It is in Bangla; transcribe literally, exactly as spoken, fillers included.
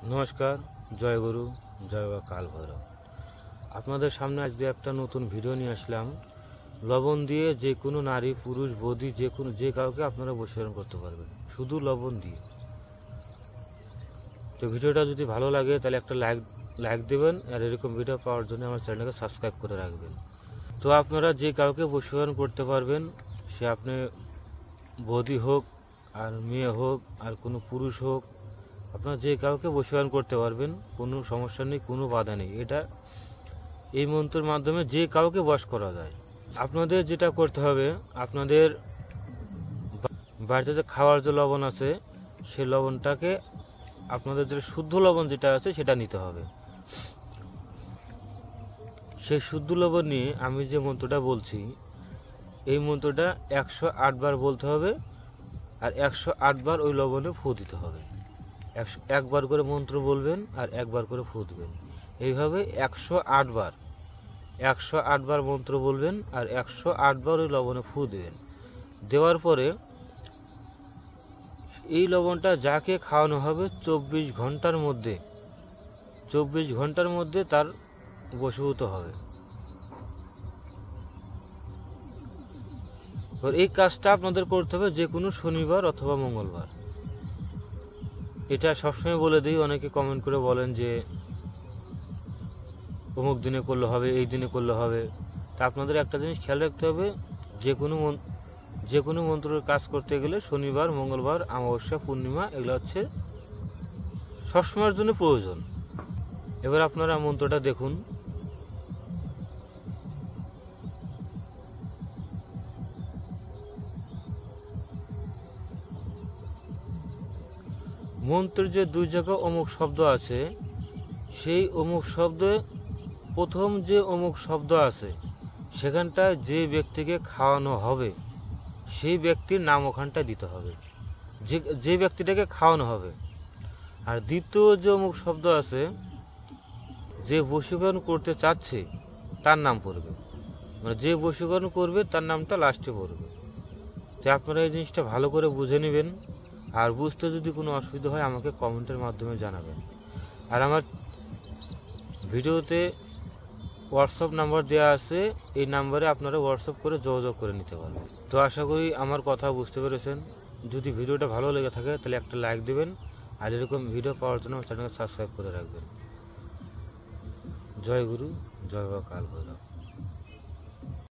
নমস্কার, জয় গুরু, জয় বা কাল ভৈরব। আপনাদের সামনে আজকে একটা নতুন ভিডিও নিয়ে আসলাম। লবণ দিয়ে যে কোনো নারী, পুরুষ, বৌদি, যে কোনো যে কাউকে আপনারা বশীকরণ করতে পারবেন শুধু লবণ দিয়ে। তো ভিডিওটা যদি ভালো লাগে তাহলে একটা লাইক লাইক দেবেন, আর এরকম ভিডিও পাওয়ার জন্য আমার চ্যানেলকে সাবস্ক্রাইব করে রাখবেন। তো আপনারা যে কাউকে বশীকরণ করতে পারবেন, সে আপনি বৌদি হোক, আর মেয়ে হোক, আর কোনো পুরুষ হোক, আপনারা যে কাউকে বশীকরণ করতে পারবেন, কোনো সমস্যা নেই, কোনো বাধা নেই। এটা এই মন্ত্রের মাধ্যমে যে কাউকে বশ করা যায়। আপনাদের যেটা করতে হবে, আপনাদের বাড়িতে যে খাওয়ার যে লবণ আছে, সেই লবণটাকে আপনাদের যে শুদ্ধ লবণ যেটা আছে সেটা নিতে হবে। সেই শুদ্ধ লবণ নিয়ে আমি যে মন্ত্রটা বলছি, এই মন্ত্রটা একশো আট বার বলতে হবে, আর একশো আট বার ওই লবণে ফু দিতে হবে। একশো একবার করে মন্ত্র বলবেন আর একবার করে ফু দিবেন। এইভাবে একশো আট বার একশো আট বার মন্ত্র বলবেন আর একশো আট বার ওই লবণে ফু দেবেন। দেওয়ার পরে এই লবণটা যাকে খাওয়ানো হবে চব্বিশ ঘন্টার মধ্যে চব্বিশ ঘন্টার মধ্যে তার বশীভূত হবে। এই কাজটা আপনাদের করতে হবে যে কোনো শনিবার অথবা মঙ্গলবার। এটা সবসময় বলে দিই, অনেকে কমেন্ট করে বলেন যে অমুক দিনে করলে হবে, এই দিনে করলে হবে। তা আপনাদের একটা জিনিস খেয়াল রাখতে হবে, যে কোনো যে কোনো মন্ত্রের কাজ করতে গেলে শনিবার, মঙ্গলবার, অমাবস্যা, পূর্ণিমা এগুলো হচ্ছে সবসময়ের জন্য প্রয়োজন। এবার আপনারা মন্ত্রটা দেখুন। মন্ত্রের যে দুই জায়গা অমুক শব্দ আছে, সেই অমুক শব্দে প্রথম যে অমুক শব্দ আছে সেখানটায় যে ব্যক্তিকে খাওয়ানো হবে সেই ব্যক্তির নাম ওখানটায় দিতে হবে, যে যে ব্যক্তিটাকে খাওয়ানো হবে। আর দ্বিতীয় যে অমুক শব্দ আছে, যে বশীকরণ করতে চাচ্ছে তার নাম পড়বে, মানে যে বশীকরণ করবে তার নামটা লাস্টে পড়বে। তো আপনারা এই জিনিসটা ভালো করে বুঝে নেবেন, আর বুঝতে যদি কোনো অসুবিধা হয় আমাকে কমেন্টের মাধ্যমে জানাবেন। আর আমার ভিডিওতে হোয়াটসঅ্যাপ নাম্বার দেওয়া আছে, এই নাম্বারে আপনারা হোয়াটসঅ্যাপ করে যোগাযোগ করে নিতে পারবেন। তো আশা করি আমার কথা বুঝতে পেরেছেন। যদি ভিডিওটা ভালো লেগে থাকে তাহলে একটা লাইক দেবেন, আর এরকম ভিডিও পাওয়ার জন্য আমার চ্যানেলকে সাবস্ক্রাইব করে রাখবেন। জয় গুরু, জয় বাবা কাল ভৈরব।